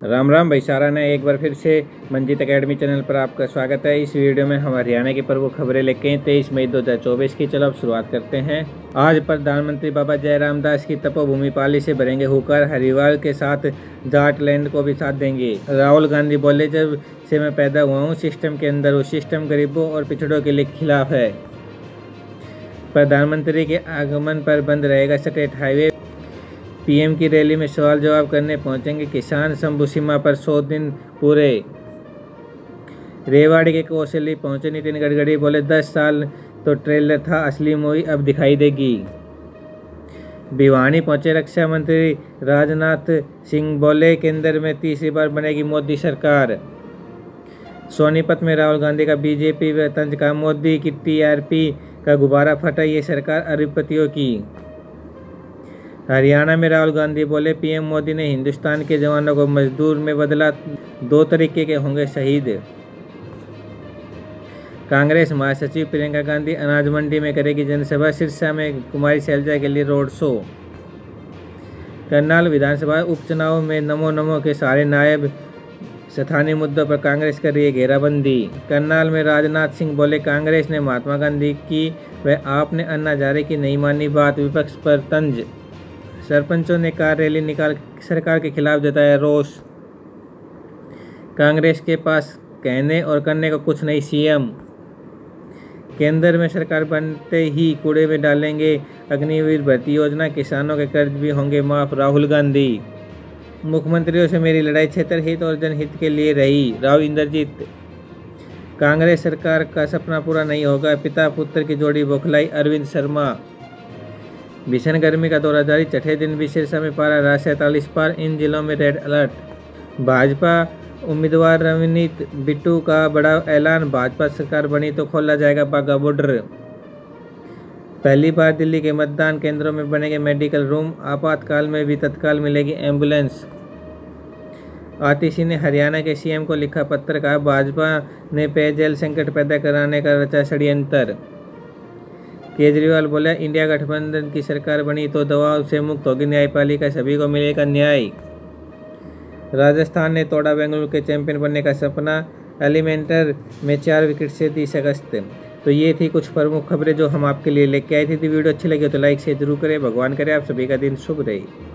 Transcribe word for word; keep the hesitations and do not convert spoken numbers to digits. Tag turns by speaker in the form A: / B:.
A: राम राम भाई सारा ने एक बार फिर से मंजीत एकेडमी चैनल पर आपका स्वागत है। इस वीडियो में हम हरियाणा की प्रमुख खबरें लेके हैं तेईस मई दो हज़ार चौबीस की। चलो अब शुरुआत करते हैं। आज प्रधानमंत्री बाबा जयराम दास की तपोभूमि पाली से भरेंगे होकर हरिवाल के साथ जाटलैंड को भी साथ देंगे। राहुल गांधी बोले, जब से मैं पैदा हुआ हूँ सिस्टम के अंदर हूँ, सिस्टम गरीबों और पिछड़ों के लिए खिलाफ है। प्रधानमंत्री के आगमन पर बंद रहेगा स्टेट हाईवे। पीएम की रैली में सवाल जवाब करने पहुंचेंगे किसान। शंभू सीमा पर सौ दिन पूरे। रेवाड़ी के कौशली पहुंचे नितिन गडकरी, बोले दस साल तो ट्रेलर था, असली मूवी अब दिखाई देगी। भिवानी पहुंचे रक्षा मंत्री राजनाथ सिंह, बोले केंद्र में तीसरी बार बनेगी मोदी सरकार। सोनीपत में राहुल गांधी का बीजेपी व तंज का, मोदी की टीआरपी का गुब्बारा फटा, ये सरकार अरबपतियों की। हरियाणा में राहुल गांधी बोले, पीएम मोदी ने हिंदुस्तान के जवानों को मजदूर में बदला, दो तरीके के होंगे शहीद। कांग्रेस महासचिव प्रियंका गांधी अनाज मंडी में करेगी जनसभा। सिरसा में कुमारी शैलजा के लिए रोड शो। करनाल विधानसभा उपचुनाव में नमो नमो के सारे नायब। स्थानीय मुद्दों पर कांग्रेस कर रही है घेराबंदी। करनाल में राजनाथ सिंह बोले, कांग्रेस ने महात्मा गांधी की व आपने अन्ना हजारे की नहीं मानी बात, विपक्ष पर तंज। सरपंचों ने कार रैली निकाल सरकार के खिलाफ जताया रोष। कांग्रेस के पास कहने और करने को कुछ नहीं, सीएम। केंद्र में सरकार बनते ही कूड़े में डालेंगे अग्निवीर भर्ती योजना, किसानों के कर्ज भी होंगे माफ, राहुल गांधी। मुख्यमंत्रियों से मेरी लड़ाई क्षेत्र हित और जनहित के लिए रही, राव इंद्रजीत। कांग्रेस सरकार का सपना पूरा नहीं होगा, पिता पुत्र की जोड़ी बौखलाई, अरविंद शर्मा। भीषण गर्मी का दौरा जारी, छठे दिन भी सिरसा में पारा रहा सैंतालीस पार, इन जिलों में रेड अलर्ट। भाजपा उम्मीदवार रवनीत बिट्टू का बड़ा ऐलान, भाजपा सरकार बनी तो खोला जाएगा बाघा बॉर्डर। पहली बार दिल्ली के मतदान केंद्रों में बनेंगे मेडिकल रूम, आपातकाल में भी तत्काल मिलेगी एम्बुलेंस। आतिशी ने हरियाणा के सीएम को लिखा पत्र, कहा भाजपा ने पेयजल संकट पैदा कराने का रचा षड्यंत्र। केजरीवाल बोला, इंडिया गठबंधन की सरकार बनी तो दबाव से मुक्त होगी न्यायपालिका, सभी को मिलेगा न्याय। राजस्थान ने तोड़ा बेंगलुरु के चैंपियन बनने का सपना, एलिमेंटर में चार विकेट से दी शिकस्त। तो ये थी कुछ प्रमुख खबरें जो हम आपके लिए लेके आए थे। वीडियो अच्छी लगी तो लाइक शेयर जरूर करें। भगवान करे आप सभी का दिन शुभ रहे।